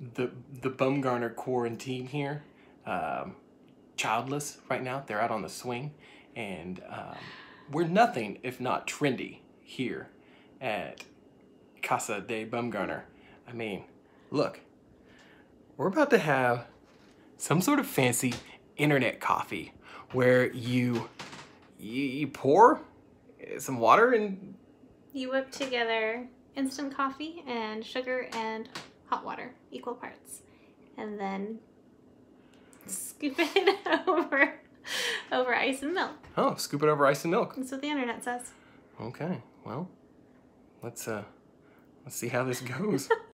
the Bumgarner quarantine here, childless right now. They're out on the swing, and we're nothing if not trendy here at Casa de Bumgarner. I mean, look, we're about to have some sort of fancy internet coffee where you pour some water and you whip together instant coffee and sugar and hot water, equal parts, and then scoop it over ice and milk. Oh, scoop it over ice and milk. That's what the internet says. Okay, well, let's see how this goes.